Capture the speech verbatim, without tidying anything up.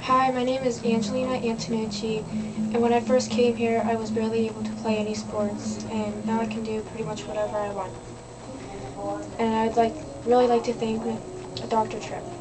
Hi, my name is Angelina Antonucci, and when I first came here I was barely able to play any sports, and now I can do pretty much whatever I want. And I'd like really like to thank Doctor Tripp.